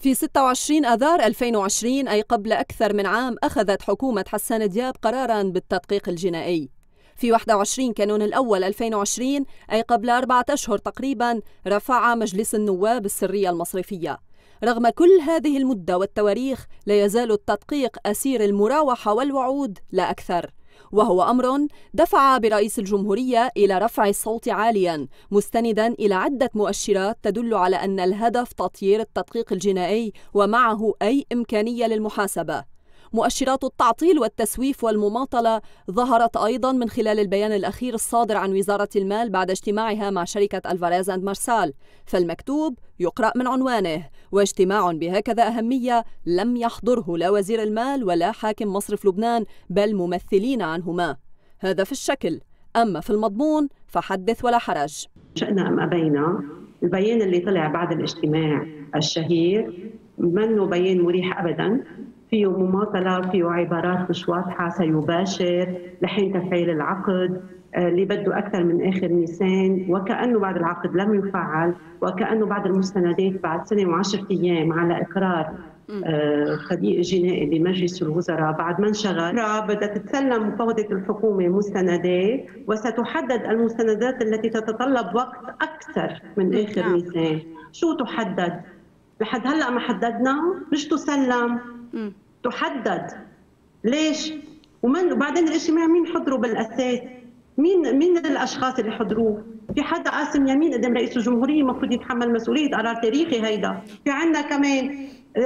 في 26 آذار 2020 أي قبل أكثر من عام أخذت حكومة حسان دياب قراراً بالتدقيق الجنائي. في 21 كانون الأول 2020 أي قبل 4 أشهر تقريباً رفع مجلس النواب السرية المصرفية. رغم كل هذه المدة والتواريخ لا يزال التدقيق أسير المراوحة والوعود لا أكثر، وهو أمر دفع برئيس الجمهورية إلى رفع الصوت عالياً مستنداً إلى عدة مؤشرات تدل على أن الهدف تطيير التدقيق الجنائي ومعه أي إمكانية للمحاسبة. مؤشرات التعطيل والتسويف والمماطلة ظهرت أيضاً من خلال البيان الأخير الصادر عن وزارة المال بعد اجتماعها مع شركة ألفاريز أند مارسال، فالمكتوب يقرأ من عنوانه: واجتماع بهكذا أهمية لم يحضره لا وزير المال ولا حاكم مصرف لبنان بل ممثلين عنهما. هذا في الشكل، أما في المضمون فحدث ولا حرج. شئنا أم أبينا البيان اللي طلع بعد الاجتماع الشهير منه بيان مريح أبداً، فيه مماطلة، فيه عبارات مش واضحة، سيباشر لحين تفعيل العقد اللي بده أكثر من آخر نيسان، وكأنه بعد العقد لم يفعل، وكأنه بعد المستندات بعد سنة و10 أيام على إقرار خديق جنائي لمجلس الوزراء بعد ما انشغل بدها تتسلم مفوضة الحكومة مستندات، وستحدد المستندات التي تتطلب وقت أكثر من آخر نيسان. شو تحدد؟ لحد هلأ ما حددنا، مش تسلم، تحدد. ليش؟ وبعدين الاجتماع مين حضروا بالأساس؟ مين الأشخاص اللي حضروه؟ في حدا قاسم يمين قدام رئيس الجمهورية المفروض يتحمل مسؤولية قرار تاريخي هيدا. في عندنا كمان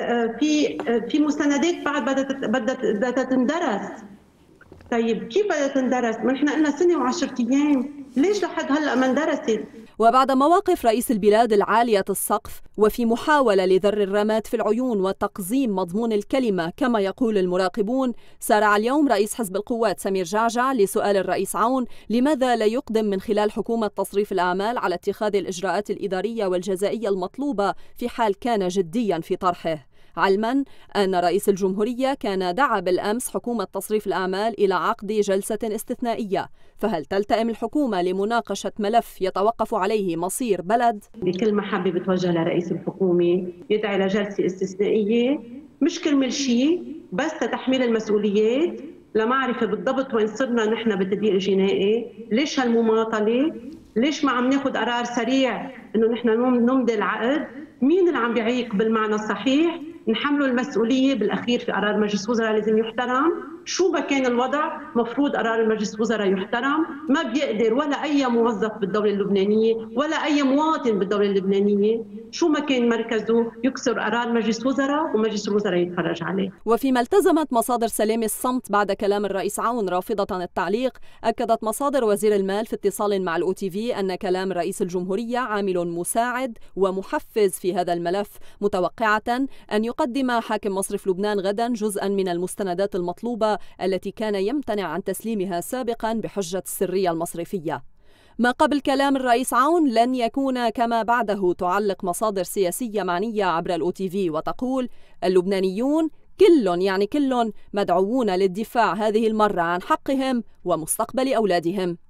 في مستندات بعد بدها تندرس. طيب كيف بدها تندرس؟ ما نحن قلنا سنة و10 أيام، ليش لحد هلا ما اندرست؟ وبعد مواقف رئيس البلاد العالية السقف وفي محاولة لذر الرماد في العيون وتقزيم مضمون الكلمة كما يقول المراقبون، سارع اليوم رئيس حزب القوات سمير جعجع لسؤال الرئيس عون لماذا لا يقدم من خلال حكومة تصريف الأعمال على اتخاذ الإجراءات الإدارية والجزائية المطلوبة في حال كان جديا في طرحه، علما أن رئيس الجمهورية كان دعا بالأمس حكومة تصريف الأعمال إلى عقد جلسة استثنائية. فهل تلتئم الحكومة لمناقشة ملف يتوقف عليه مصير بلد؟ بكل محبة بتوجه لرئيس الحكومة يدعي لجلسة استثنائية، مش كرمال شيء بس لتحميل المسؤوليات، لمعرفة بالضبط وين صرنا نحن بالتدقيق الجنائي، ليش هالمماطلة، ليش ما عم ناخذ قرار سريع انه نحن نمضي العقد، مين اللي عم بيعيق بالمعنى الصحيح، نحمله المسؤولية. بالأخير في قرار مجلس وزراء لازم يحترم، شو ما كان الوضع مفروض قرار مجلس وزراء يحترم. ما بيقدر ولا أي موظف بالدولة اللبنانية ولا أي مواطن بالدولة اللبنانية شو ما كان مركزه يكسر قرار مجلس وزراء ومجلس الوزراء يتفرج عليه. وفيما التزمت مصادر سلامة الصمت بعد كلام الرئيس عون رافضة التعليق، أكدت مصادر وزير المال في اتصال مع الOTV أن كلام رئيس الجمهورية عامل مساعد ومحفز في هذا الملف، متوقعة أن يقدم حاكم مصرف لبنان غدا جزءا من المستندات المطلوبة التي كان يمتنع عن تسليمها سابقا بحجة السرية المصرفية. ما قبل كلام الرئيس عون لن يكون كما بعده، تعلق مصادر سياسية معنية عبر الOTV وتقول: اللبنانيون كل مدعوون للدفاع هذه المرة عن حقهم ومستقبل أولادهم.